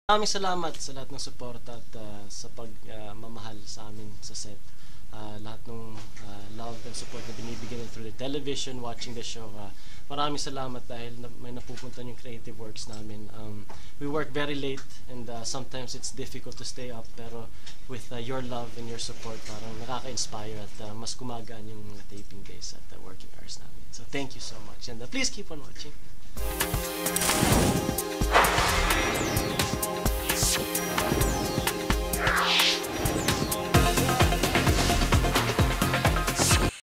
Maraming salamat sa lahat ng suporta at sa pagmamahal sa amin sa set. Lahat ng love and support na binibigyan through the television, watching the show. Maraming salamat dahil may napupunta yung creative works namin. We work very late and sometimes it's difficult to stay up, pero with your love and your support, parang nakaka-inspire at mas gumagaan yung taping days at working hours namin. So thank you so much, and please keep on watching.